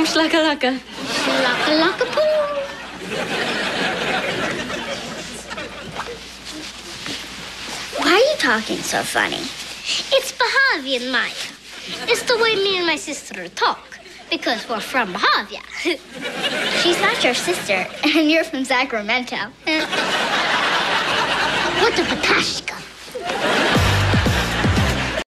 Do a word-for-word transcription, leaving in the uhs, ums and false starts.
Boom, shlaka-laka. Shlaka-laka-boom. Why are you talking so funny? It's Bahavian, Maya. It's the way me and my sister talk, because we're from Bahavia. She's not your sister, and you're from Sacramento. What the patashka?